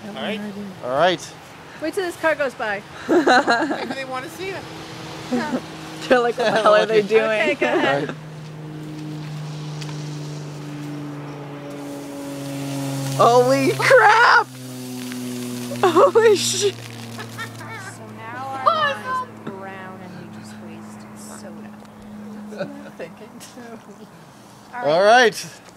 All right. All right. Wait till this car goes by. Maybe they want to see it. They're like, what the hell are they doing? Okay, go ahead. Right. Holy crap! Holy shit! So now our lawn is brown and we just wasted soda. Thinking too. All right.